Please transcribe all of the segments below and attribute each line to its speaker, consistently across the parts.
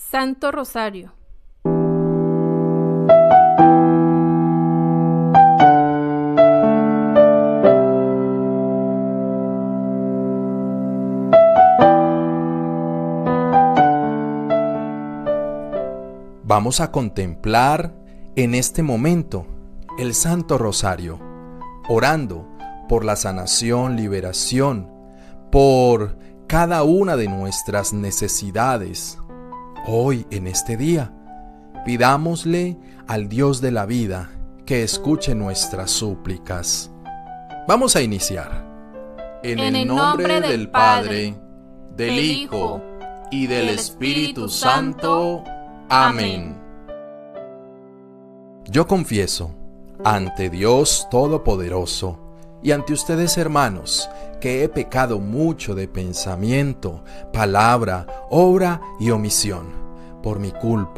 Speaker 1: Santo Rosario.
Speaker 2: Vamos a contemplar en este momento el Santo Rosario, orando por la sanación, liberación, por cada una de nuestras necesidades. Hoy, en este día, pidámosle al Dios de la vida que escuche nuestras súplicas. Vamos a iniciar.
Speaker 1: En el nombre del Padre,
Speaker 2: del Hijo y del Espíritu Santo. Amén. Yo confieso ante Dios Todopoderoso y ante ustedes, hermanos, que he pecado mucho de pensamiento, palabra, obra y omisión, por mi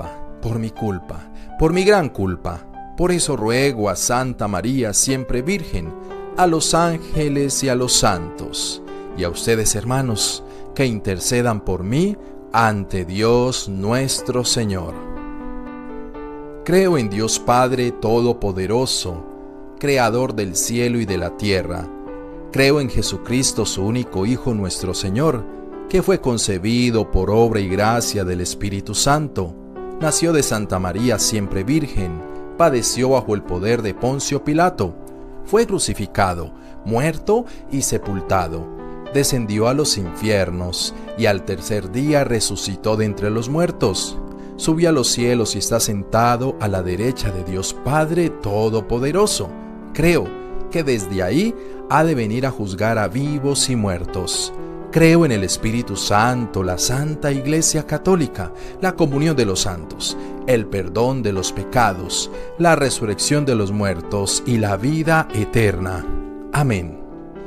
Speaker 2: gran culpa. Por eso ruego a Santa María, siempre Virgen, a los ángeles y a los santos, y a ustedes, hermanos, que intercedan por mí ante Dios nuestro Señor. Creo en Dios Padre Todopoderoso, Creador del cielo y de la tierra. Creo en Jesucristo, su único Hijo, nuestro Señor, que fue concebido por obra y gracia del Espíritu Santo. Nació de Santa María, siempre Virgen, padeció bajo el poder de Poncio Pilato, fue crucificado, muerto y sepultado. Descendió a los infiernos, y al tercer día resucitó de entre los muertos. Subió a los cielos y está sentado a la derecha de Dios Padre Todopoderoso. Creo que desde ahí ha de venir a juzgar a vivos y muertos. Creo en el Espíritu Santo, la Santa Iglesia Católica, la comunión de los santos, el perdón de los pecados, la resurrección de los muertos y la vida eterna. Amén.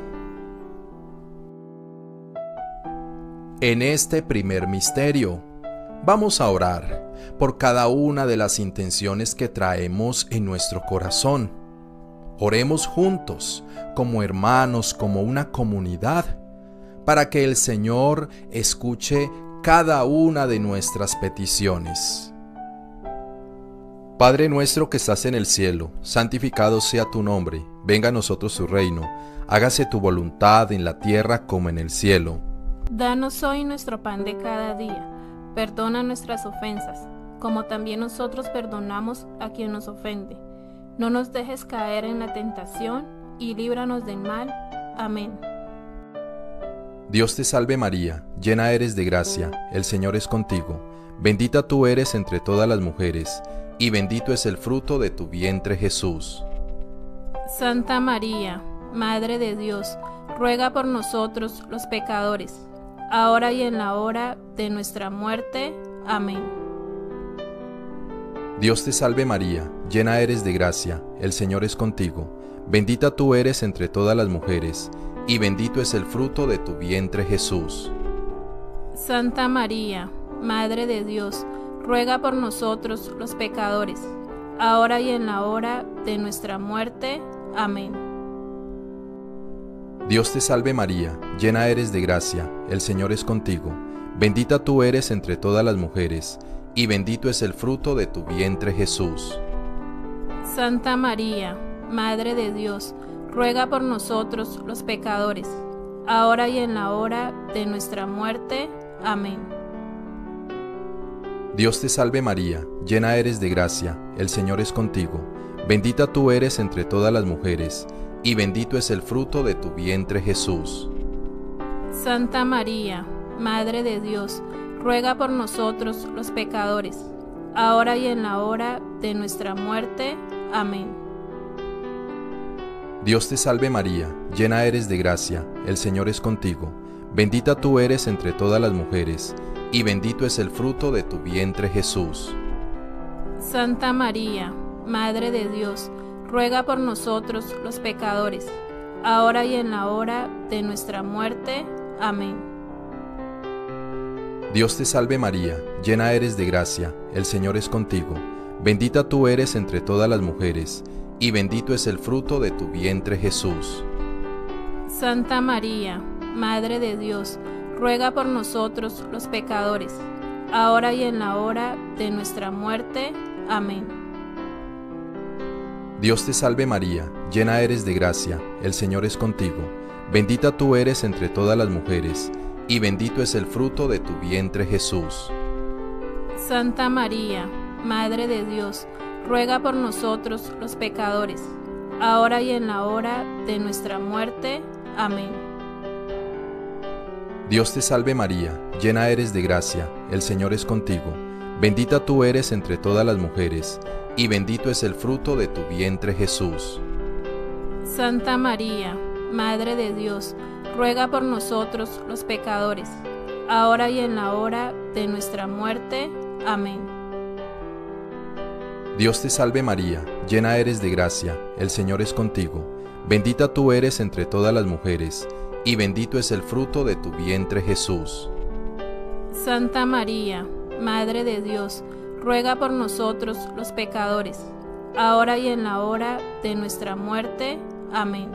Speaker 2: En este primer misterio, vamos a orar por cada una de las intenciones que traemos en nuestro corazón. Oremos juntos, como hermanos, como una comunidad, para que el Señor escuche cada una de nuestras peticiones. Padre nuestro que estás en el cielo, santificado sea tu nombre, venga a nosotros tu reino, hágase tu voluntad en la tierra como en el cielo.
Speaker 1: Danos hoy nuestro pan de cada día. Perdona nuestras ofensas, como también nosotros perdonamos a quien nos ofende. No nos dejes caer en la tentación y líbranos del mal. Amén.
Speaker 2: Dios te salve María, llena eres de gracia, el Señor es contigo. Bendita tú eres entre todas las mujeres, y bendito es el fruto de tu vientre Jesús.
Speaker 1: Santa María, Madre de Dios, ruega por nosotros los pecadores, ahora y en la hora de nuestra muerte. Amén.
Speaker 2: Dios te salve María, llena eres de gracia, el Señor es contigo. Bendita tú eres entre todas las mujeres, y bendito es el fruto de tu vientre Jesús.
Speaker 1: Santa María, Madre de Dios, ruega por nosotros los pecadores, ahora y en la hora de nuestra muerte. Amén.
Speaker 2: Dios te salve María, llena eres de gracia, el Señor es contigo. Bendita tú eres entre todas las mujeres, y bendito es el fruto de tu vientre Jesús.
Speaker 1: Santa María, Madre de Dios, ruega por nosotros los pecadores, ahora y en la hora de nuestra muerte. Amén.
Speaker 2: Dios te salve María, llena eres de gracia, el Señor es contigo. Bendita tú eres entre todas las mujeres, y bendito es el fruto de tu vientre Jesús.
Speaker 1: Santa María, Madre de Dios, ruega por nosotros los pecadores, ahora y en la hora de nuestra muerte. Amén.
Speaker 2: Dios te salve María, llena eres de gracia, el Señor es contigo. Bendita tú eres entre todas las mujeres, y bendito es el fruto de tu vientre Jesús.
Speaker 1: Santa María, Madre de Dios, ruega por nosotros los pecadores, ahora y en la hora de nuestra muerte. Amén.
Speaker 2: Dios te salve María, llena eres de gracia, el Señor es contigo. Bendita tú eres entre todas las mujeres, y bendito es el fruto de tu vientre Jesús.
Speaker 1: Santa María, Madre de Dios, ruega por nosotros los pecadores, ahora y en la hora de nuestra muerte. Amén.
Speaker 2: Dios te salve María, llena eres de gracia, el Señor es contigo. Bendita tú eres entre todas las mujeres, y bendito es el fruto de tu vientre Jesús.
Speaker 1: Santa María, Madre de Dios, ruega por nosotros los pecadores, ahora y en la hora de nuestra muerte. Amén.
Speaker 2: Dios te salve María, llena eres de gracia, el Señor es contigo. Bendita tú eres entre todas las mujeres, y bendito es el fruto de tu vientre Jesús.
Speaker 1: Santa María, Madre de Dios, ruega por nosotros los pecadores, ahora y en la hora de nuestra muerte. Amén.
Speaker 2: Dios te salve María, llena eres de gracia, el Señor es contigo. Bendita tú eres entre todas las mujeres, y bendito es el fruto de tu vientre Jesús.
Speaker 1: Santa María, Madre de Dios, ruega por nosotros los pecadores, ahora y en la hora de nuestra muerte. Amén.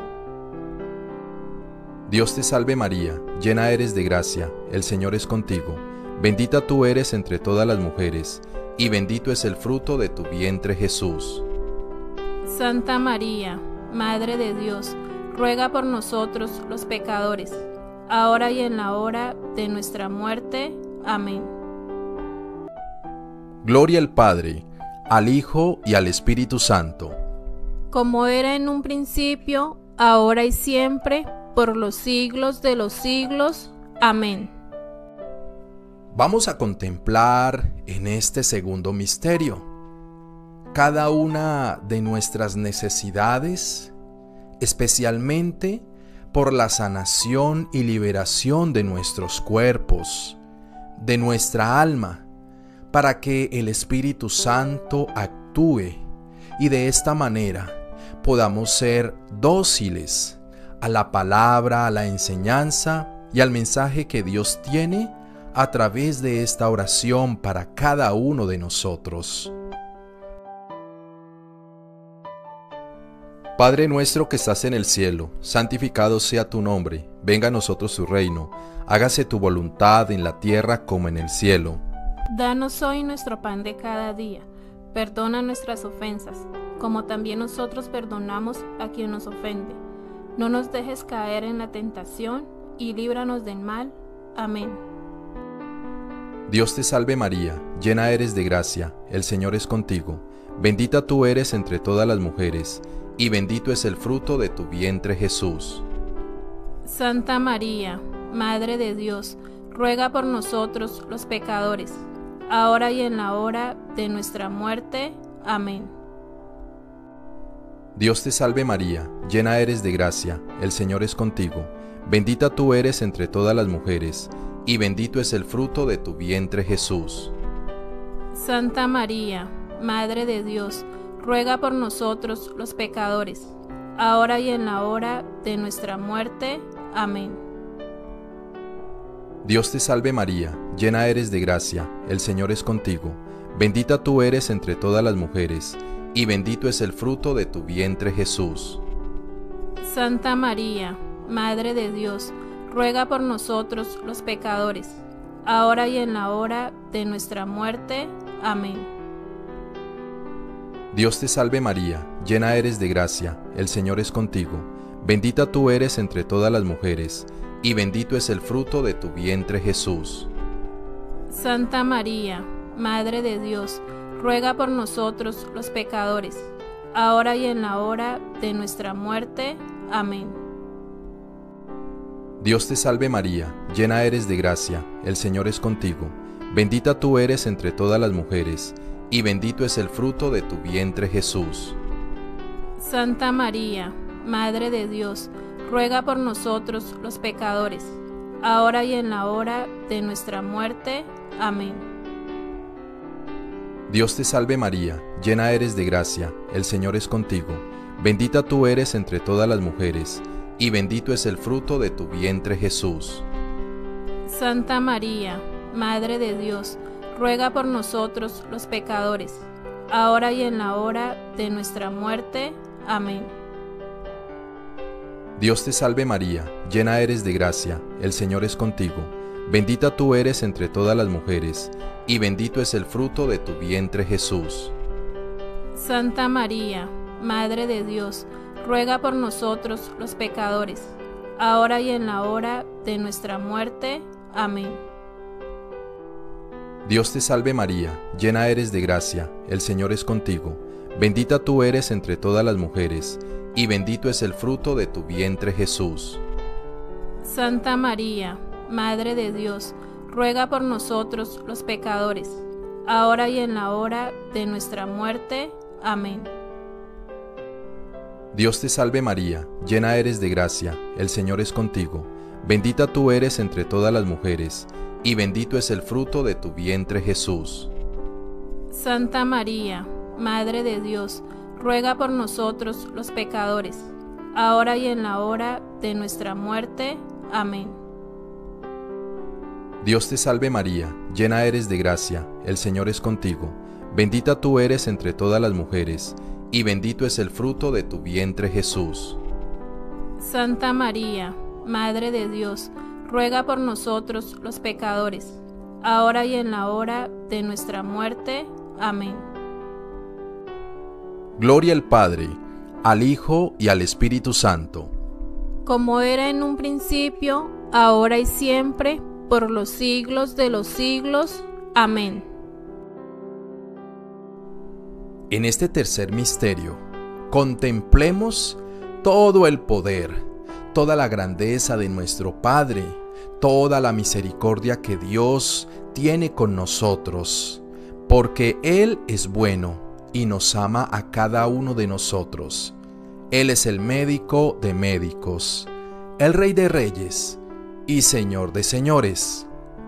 Speaker 2: Dios te salve María, llena eres de gracia, el Señor es contigo. Bendita tú eres entre todas las mujeres, y bendito es el fruto de tu vientre Jesús.
Speaker 1: Santa María, Madre de Dios, ruega por nosotros los pecadores, ahora y en la hora de nuestra muerte. Amén.
Speaker 2: Gloria al Padre, al Hijo y al Espíritu Santo.
Speaker 1: Como era en un principio, ahora y siempre, por los siglos de los siglos. Amén.
Speaker 2: Vamos a contemplar en este segundo misterio cada una de nuestras necesidades, especialmente por la sanación y liberación de nuestros cuerpos, de nuestra alma, para que el Espíritu Santo actúe y de esta manera podamos ser dóciles a la palabra, a la enseñanza y al mensaje que Dios tiene a través de esta oración para cada uno de nosotros. Padre nuestro que estás en el cielo, santificado sea tu nombre, venga a nosotros tu reino, hágase tu voluntad en la tierra como en el cielo.
Speaker 1: Danos hoy nuestro pan de cada día, perdona nuestras ofensas, como también nosotros perdonamos a quien nos ofende. No nos dejes caer en la tentación, y líbranos del mal. Amén.
Speaker 2: Dios te salve María, llena eres de gracia, el Señor es contigo. Bendita tú eres entre todas las mujeres, y bendito es el fruto de tu vientre Jesús.
Speaker 1: Santa María, Madre de Dios, ruega por nosotros los pecadores, ahora y en la hora de nuestra muerte. Amén.
Speaker 2: Dios te salve María, llena eres de gracia, el Señor es contigo. Bendita tú eres entre todas las mujeres, y bendito es el fruto de tu vientre Jesús.
Speaker 1: Santa María, Madre de Dios, ruega por nosotros los pecadores, ahora y en la hora de nuestra muerte. Amén.
Speaker 2: Dios te salve María, llena eres de gracia, el Señor es contigo. Bendita tú eres entre todas las mujeres, y bendito es el fruto de tu vientre Jesús.
Speaker 1: Santa María, Madre de Dios, ruega por nosotros los pecadores, ahora y en la hora de nuestra muerte. Amén.
Speaker 2: Dios te salve María, llena eres de gracia, el Señor es contigo. Bendita tú eres entre todas las mujeres, y bendito es el fruto de tu vientre Jesús.
Speaker 1: Santa María, Madre de Dios, ruega por nosotros los pecadores, ahora y en la hora de nuestra muerte. Amén.
Speaker 2: Dios te salve María, llena eres de gracia, el Señor es contigo. Bendita tú eres entre todas las mujeres, y bendito es el fruto de tu vientre Jesús.
Speaker 1: Santa María, Madre de Dios, ruega por nosotros los pecadores, ahora y en la hora de nuestra muerte. Amén.
Speaker 2: Dios te salve María, llena eres de gracia, el Señor es contigo. Bendita tú eres entre todas las mujeres, y bendito es el fruto de tu vientre Jesús.
Speaker 1: Santa María, Madre de Dios, ruega por nosotros los pecadores, ahora y en la hora de nuestra muerte. Amén.
Speaker 2: Dios te salve María, llena eres de gracia, el Señor es contigo. bendita tú eres entre todas las mujeres, y bendito es el fruto de tu vientre Jesús.
Speaker 1: Santa María, Madre de Dios, ruega por nosotros los pecadores, ahora y en la hora de nuestra muerte. Amén.
Speaker 2: Dios te salve María, llena eres de gracia, el Señor es contigo. Bendita tú eres entre todas las mujeres, y bendito es el fruto de tu vientre Jesús.
Speaker 1: Santa María, Madre de Dios, ruega por nosotros los pecadores, ahora y en la hora de nuestra muerte. Amén.
Speaker 2: Dios te salve María, llena eres de gracia, el Señor es contigo. Bendita tú eres entre todas las mujeres, y bendito es el fruto de tu vientre Jesús.
Speaker 1: Santa María, Madre de Dios, ruega por nosotros los pecadores, ahora y en la hora de nuestra muerte. Amén.
Speaker 2: Dios te salve María, llena eres de gracia, el Señor es contigo. Bendita tú eres entre todas las mujeres, y bendito es el fruto de tu vientre Jesús.
Speaker 1: Santa María, Madre de Dios, ruega por nosotros los pecadores, ahora y en la hora de nuestra muerte. Amén.
Speaker 2: Gloria al Padre, al Hijo y al Espíritu Santo.
Speaker 1: Como era en un principio, ahora y siempre, por los siglos de los siglos. Amén.
Speaker 2: En este tercer misterio, contemplemos todo el poder, toda la grandeza de nuestro Padre, toda la misericordia que Dios tiene con nosotros, porque Él es bueno y nos ama a cada uno de nosotros. Él es el médico de médicos, el Rey de reyes y Señor de señores.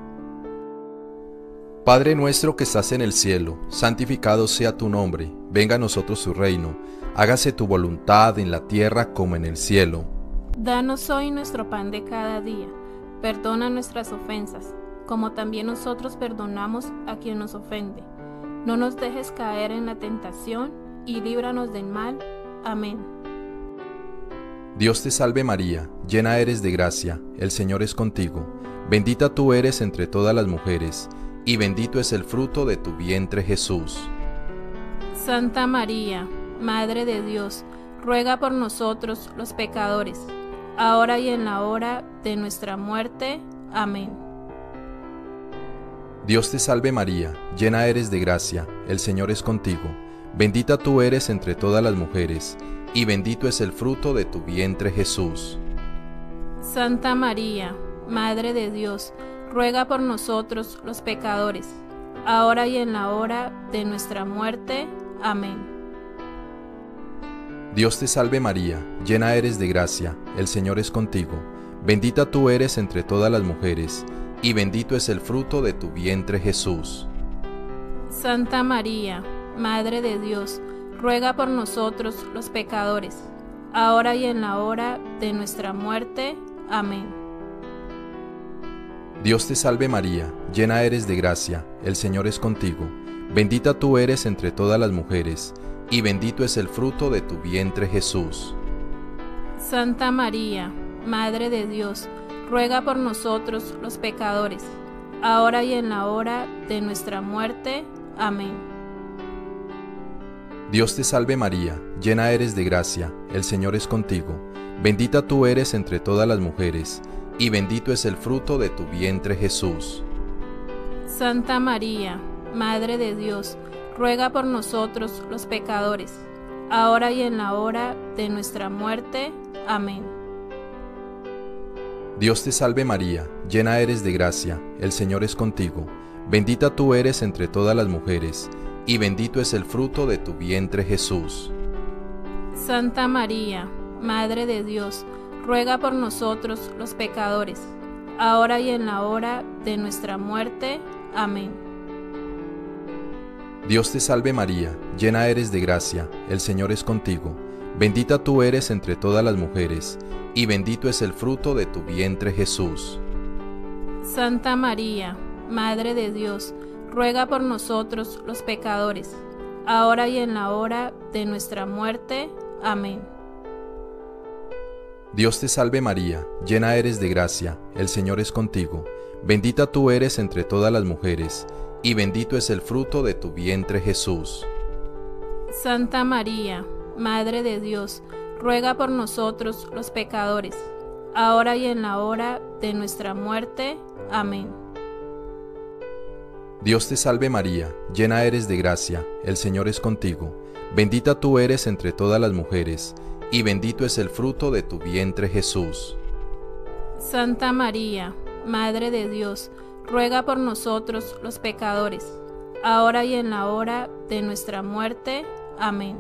Speaker 2: Padre nuestro que estás en el cielo, santificado sea tu nombre, venga a nosotros tu reino, hágase tu voluntad en la tierra como en el cielo.
Speaker 1: Danos hoy nuestro pan de cada día, perdona nuestras ofensas, como también nosotros perdonamos a quien nos ofende. No nos dejes caer en la tentación, y líbranos del mal. Amén.
Speaker 2: Dios te salve María, llena eres de gracia, el Señor es contigo. Bendita tú eres entre todas las mujeres, y bendito es el fruto de tu vientre Jesús.
Speaker 1: Santa María, Madre de Dios, ruega por nosotros los pecadores, ahora y en la hora de nuestra muerte. Amén.
Speaker 2: Dios te salve María, llena eres de gracia, el Señor es contigo. Bendita tú eres entre todas las mujeres, y bendito es el fruto de tu vientre Jesús.
Speaker 1: Santa María, Madre de Dios, ruega por nosotros los pecadores, ahora y en la hora de nuestra muerte. Amén.
Speaker 2: Dios te salve María, llena eres de gracia, el Señor es contigo. Bendita tú eres entre todas las mujeres, y bendito es el fruto de tu vientre Jesús.
Speaker 1: Santa María, Madre de Dios, ruega por nosotros los pecadores, ahora y en la hora de nuestra muerte. Amén.
Speaker 2: Dios te salve María, llena eres de gracia, el Señor es contigo. Bendita tú eres entre todas las mujeres, y bendito es el fruto de tu vientre Jesús.
Speaker 1: Santa María, Madre de Dios, ruega por nosotros los pecadores, ahora y en la hora de nuestra muerte. Amén.
Speaker 2: Dios te salve María, llena eres de gracia, el Señor es contigo. Bendita tú eres entre todas las mujeres, y bendito es el fruto de tu vientre Jesús.
Speaker 1: Santa María, Madre de Dios, ruega por nosotros los pecadores, ahora y en la hora de nuestra muerte. Amén.
Speaker 2: Dios te salve María, llena eres de gracia, el Señor es contigo. Bendita tú eres entre todas las mujeres, y bendito es el fruto de tu vientre Jesús.
Speaker 1: Santa María, Madre de Dios, ruega por nosotros los pecadores, ahora y en la hora de nuestra muerte. Amén.
Speaker 2: Dios te salve María, llena eres de gracia, el Señor es contigo. Bendita tú eres entre todas las mujeres, y bendito es el fruto de tu vientre Jesús.
Speaker 1: Santa María, Madre de Dios, ruega por nosotros los pecadores, ahora y en la hora de nuestra muerte. Amén.
Speaker 2: Dios te salve María, llena eres de gracia, el Señor es contigo. bendita tú eres entre todas las mujeres, y bendito es el fruto de tu vientre Jesús.
Speaker 1: Santa María, Madre de Dios, ruega por nosotros los pecadores, ahora y en la hora de nuestra muerte. Amén.
Speaker 2: Dios te salve María, llena eres de gracia, el Señor es contigo. Bendita tú eres entre todas las mujeres, y bendito es el fruto de tu vientre Jesús.
Speaker 1: Santa María, Madre de Dios, ruega por nosotros los pecadores, ahora y en la hora de nuestra muerte. Amén.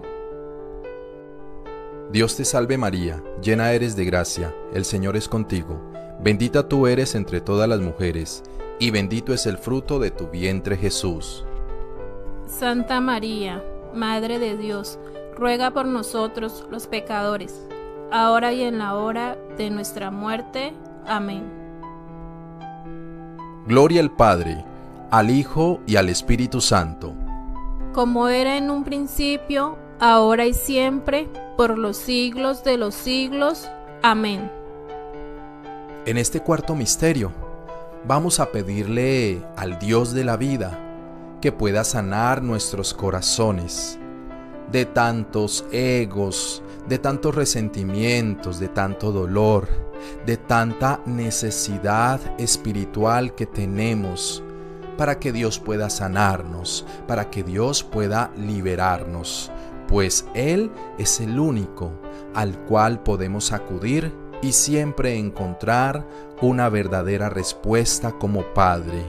Speaker 2: Dios te salve María, llena eres de gracia, el Señor es contigo. Bendita tú eres entre todas las mujeres, y bendito es el fruto de tu vientre Jesús.
Speaker 1: Santa María, Madre de Dios, ruega por nosotros los pecadores, ahora y en la hora de nuestra muerte. Amén.
Speaker 2: Gloria al Padre, al Hijo y al Espíritu Santo.
Speaker 1: Como era en un principio, ahora y siempre, por los siglos de los siglos. Amén.
Speaker 2: En este cuarto misterio, vamos a pedirle al Dios de la vida que pueda sanar nuestros corazones de tantos egos, de tantos resentimientos, de tanto dolor, de tanta necesidad espiritual que tenemos, para que Dios pueda sanarnos, para que Dios pueda liberarnos, pues Él es el único al cual podemos acudir y siempre encontrar una verdadera respuesta como Padre.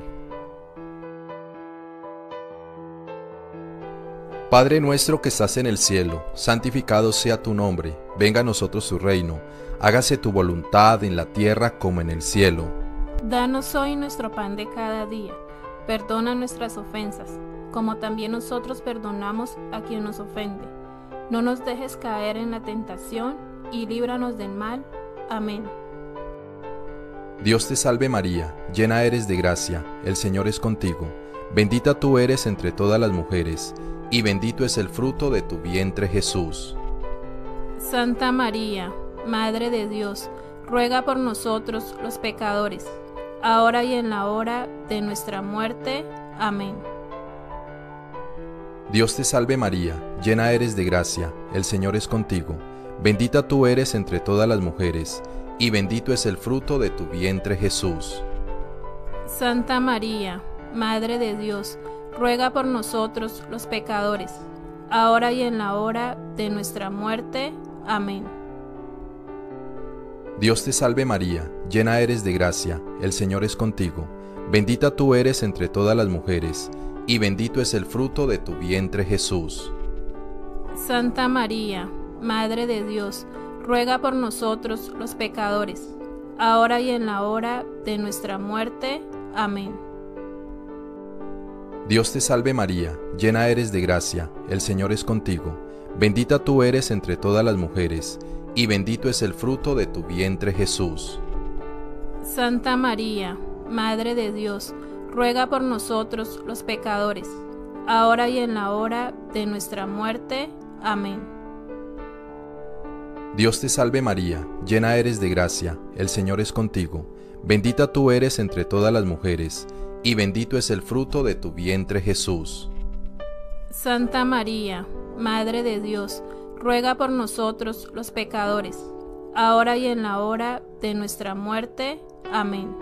Speaker 2: Padre nuestro que estás en el cielo, santificado sea tu nombre, venga a nosotros tu reino, hágase tu voluntad en la tierra como en el cielo.
Speaker 1: Danos hoy nuestro pan de cada día, perdona nuestras ofensas, como también nosotros perdonamos a quien nos ofende. No nos dejes caer en la tentación y líbranos del mal. Amén.
Speaker 2: Dios te salve María, llena eres de gracia, el Señor es contigo. Bendita tú eres entre todas las mujeres, y bendito es el fruto de tu vientre Jesús.
Speaker 1: Santa María, Madre de Dios, ruega por nosotros los pecadores, ahora y en la hora de nuestra muerte. Amén.
Speaker 2: Dios te salve María, llena eres de gracia, el Señor es contigo. Bendita tú eres entre todas las mujeres, y bendito es el fruto de tu vientre Jesús.
Speaker 1: Santa María, Madre de Dios, ruega por nosotros los pecadores, ahora y en la hora de nuestra muerte. Amén.
Speaker 2: Dios te salve María, llena eres de gracia, el Señor es contigo. Bendita tú eres entre todas las mujeres, y bendito es el fruto de tu vientre Jesús.
Speaker 1: Santa María, Madre de Dios, ruega por nosotros los pecadores, ahora y en la hora de nuestra muerte. Amén.
Speaker 2: Dios te salve María, llena eres de gracia, el Señor es contigo. Bendita tú eres entre todas las mujeres, y bendito es el fruto de tu vientre Jesús.
Speaker 1: Santa María, Madre de Dios, ruega por nosotros los pecadores, ahora y en la hora de nuestra muerte. Amén.
Speaker 2: Dios te salve María, llena eres de gracia, el Señor es contigo. Bendita tú eres entre todas las mujeres, y bendito es el fruto de tu vientre Jesús.
Speaker 1: Santa María, Madre de Dios, ruega por nosotros los pecadores, ahora y en la hora de nuestra muerte. Amén.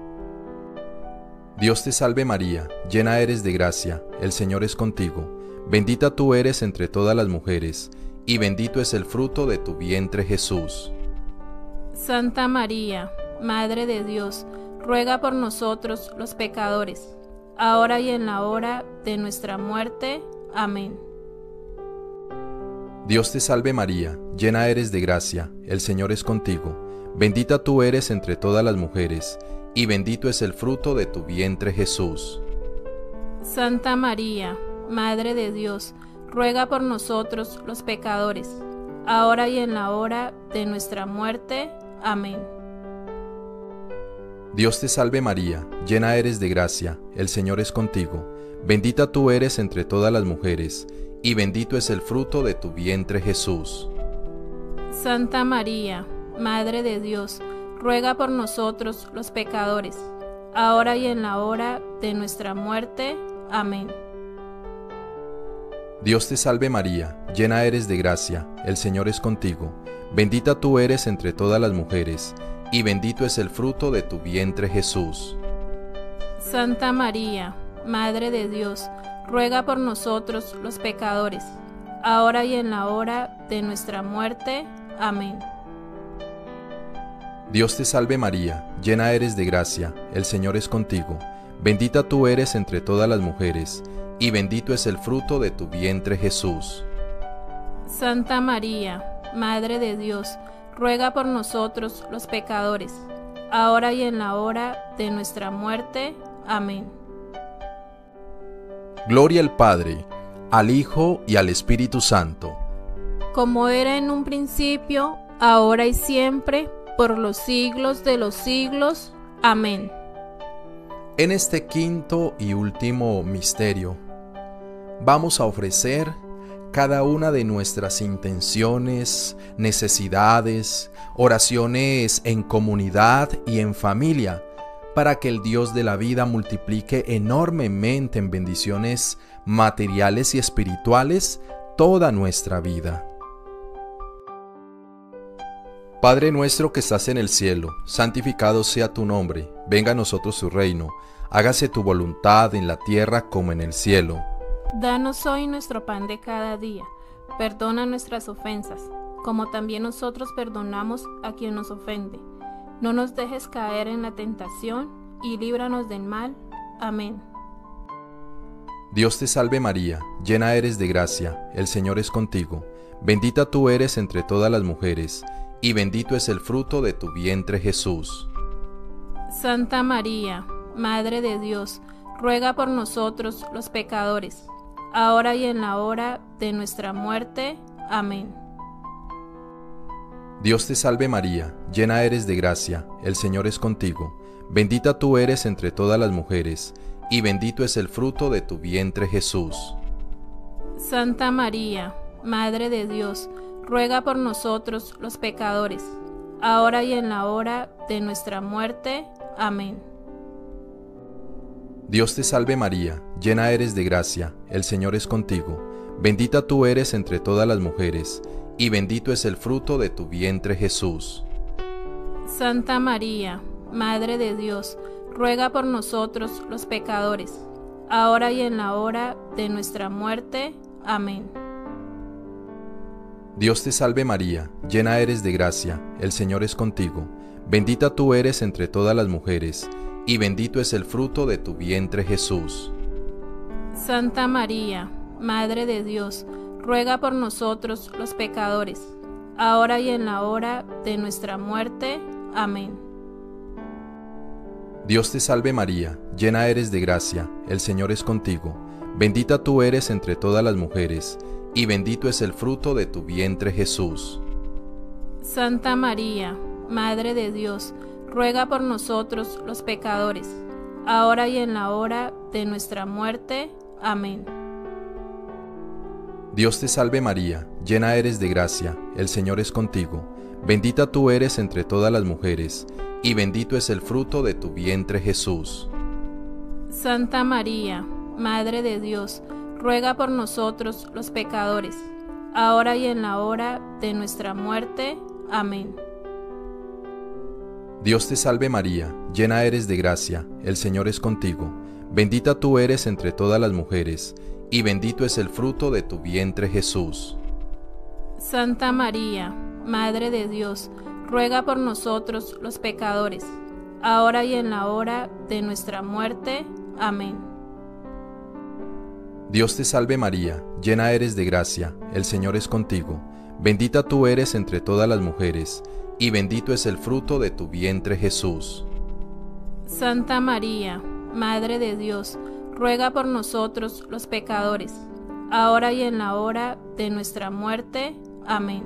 Speaker 2: Dios te salve María, llena eres de gracia, el Señor es contigo. Bendita tú eres entre todas las mujeres, y bendito es el fruto de tu vientre Jesús.
Speaker 1: Santa María, Madre de Dios, ruega por nosotros los pecadores, ahora y en la hora de nuestra muerte. Amén.
Speaker 2: Dios te salve María, llena eres de gracia, el Señor es contigo. Bendita tú eres entre todas las mujeres, y bendito es el fruto de tu vientre Jesús.
Speaker 1: Santa María, Madre de Dios, ruega por nosotros los pecadores, ahora y en la hora de nuestra muerte. Amén.
Speaker 2: Dios te salve María, llena eres de gracia, el Señor es contigo. Bendita tú eres entre todas las mujeres, y bendito es el fruto de tu vientre Jesús.
Speaker 1: Santa María, Madre de Dios, ruega por nosotros los pecadores, ahora y en la hora de nuestra muerte. Amén.
Speaker 2: Dios te salve María, llena eres de gracia, el Señor es contigo. Bendita tú eres entre todas las mujeres, y bendito es el fruto de tu vientre Jesús.
Speaker 1: Santa María, Madre de Dios, ruega por nosotros los pecadores, ahora y en la hora de nuestra muerte. Amén.
Speaker 2: Dios te salve María, llena eres de gracia, el Señor es contigo. Bendita tú eres entre todas las mujeres, y bendito es el fruto de tu vientre Jesús.
Speaker 1: Santa María, Madre de Dios, ruega por nosotros los pecadores, ahora y en la hora de nuestra muerte. Amén.
Speaker 2: Gloria al Padre, al Hijo y al Espíritu Santo.
Speaker 1: Como era en un principio, ahora y siempre, por los siglos de los siglos. Amén.
Speaker 2: En este quinto y último misterio, vamos a ofrecer cada una de nuestras intenciones, necesidades, oraciones en comunidad y en familia, para que el Dios de la vida multiplique enormemente en bendiciones materiales y espirituales toda nuestra vida. Padre nuestro que estás en el cielo, santificado sea tu nombre, venga a nosotros tu reino, hágase tu voluntad en la tierra como en el cielo.
Speaker 1: Danos hoy nuestro pan de cada día, perdona nuestras ofensas, como también nosotros perdonamos a quien nos ofende. No nos dejes caer en la tentación, y líbranos del mal. Amén.
Speaker 2: Dios te salve María, llena eres de gracia, el Señor es contigo. Bendita tú eres entre todas las mujeres, y bendito es el fruto de tu vientre Jesús.
Speaker 1: Santa María, Madre de Dios, ruega por nosotros los pecadores, ahora y en la hora de nuestra muerte. Amén.
Speaker 2: Dios te salve María, llena eres de gracia, el Señor es contigo. Bendita tú eres entre todas las mujeres, y bendito es el fruto de tu vientre Jesús.
Speaker 1: Santa María, Madre de Dios, ruega por nosotros los pecadores, ahora y en la hora de nuestra muerte. Amén.
Speaker 2: Dios te salve María, llena eres de gracia, el Señor es contigo. Bendita tú eres entre todas las mujeres, y bendito es el fruto de tu vientre Jesús.
Speaker 1: Santa María, Madre de Dios, ruega por nosotros los pecadores, ahora y en la hora de nuestra muerte. Amén.
Speaker 2: Dios te salve María, llena eres de gracia, el Señor es contigo. Bendita tú eres entre todas las mujeres, y bendito es el fruto de tu vientre Jesús.
Speaker 1: Santa María, Madre de Dios, ruega por nosotros los pecadores, ahora y en la hora de nuestra muerte. Amén.
Speaker 2: Dios te salve María, llena eres de gracia, el Señor es contigo. Bendita tú eres entre todas las mujeres, y bendito es el fruto de tu vientre Jesús.
Speaker 1: Santa María, Madre de Dios, ruega por nosotros los pecadores, ahora y en la hora de nuestra muerte. Amén.
Speaker 2: Dios te salve María, llena eres de gracia, el Señor es contigo. Bendita tú eres entre todas las mujeres, y bendito es el fruto de tu vientre Jesús.
Speaker 1: Santa María, Madre de Dios, ruega por nosotros los pecadores, ahora y en la hora de nuestra muerte. Amén.
Speaker 2: Dios te salve María, llena eres de gracia, el Señor es contigo. Bendita tú eres entre todas las mujeres, y bendito es el fruto de tu vientre Jesús.
Speaker 1: Santa María, Madre de Dios, ruega por nosotros los pecadores, ahora y en la hora de nuestra muerte. Amén.
Speaker 2: Dios te salve María, llena eres de gracia, el Señor es contigo. Bendita tú eres entre todas las mujeres, y bendito es el fruto de tu vientre Jesús.
Speaker 1: Santa María, Madre de Dios, ruega por nosotros los pecadores, ahora y en la hora de nuestra muerte. Amén.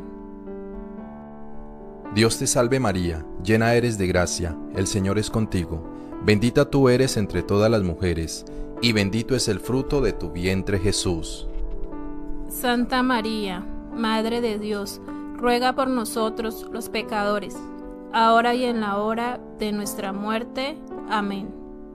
Speaker 2: Dios te salve María, llena eres de gracia, el Señor es contigo. Bendita tú eres entre todas las mujeres, y bendito es el fruto de tu vientre Jesús.
Speaker 1: Santa María, Madre de Dios, ruega por nosotros los pecadores, ahora y en la hora de nuestra muerte. Amén.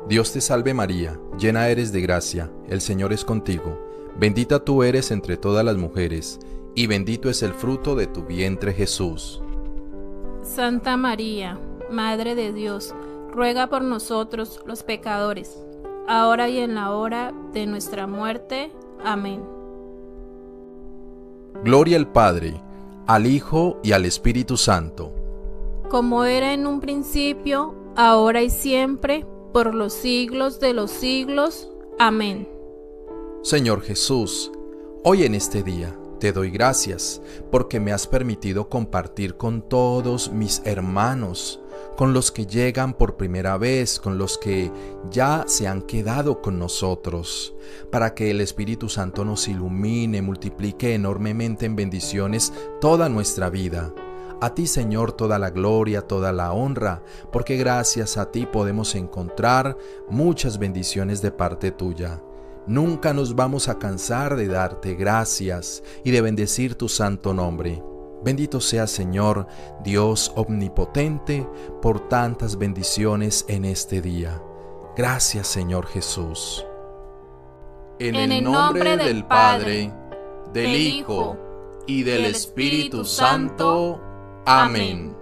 Speaker 2: Dios te salve María, llena eres de gracia, el Señor es contigo. Bendita tú eres entre todas las mujeres, y bendito es el fruto de tu vientre Jesús.
Speaker 1: Santa María, Madre de Dios, ruega por nosotros los pecadores, ahora y en la hora de nuestra muerte. Amén.
Speaker 2: Gloria al Padre, al Hijo y al Espíritu Santo.
Speaker 1: Como era en un principio, ahora y siempre, por los siglos de los siglos. Amén.
Speaker 2: Señor Jesús, hoy en este día te doy gracias porque me has permitido compartir con todos mis hermanos, con los que llegan por primera vez, con los que ya se han quedado con nosotros, para que el Espíritu Santo nos ilumine, multiplique enormemente en bendiciones toda nuestra vida. A ti, Señor, toda la gloria, toda la honra, porque gracias a ti podemos encontrar muchas bendiciones de parte tuya. Nunca nos vamos a cansar de darte gracias y de bendecir tu santo nombre. Bendito sea, Señor, Dios omnipotente, por tantas bendiciones en este día. Gracias, Señor Jesús.
Speaker 1: En el nombre del Padre,
Speaker 2: del
Speaker 1: del
Speaker 2: Hijo
Speaker 1: Hijo
Speaker 2: y del Espíritu Santo. Amén.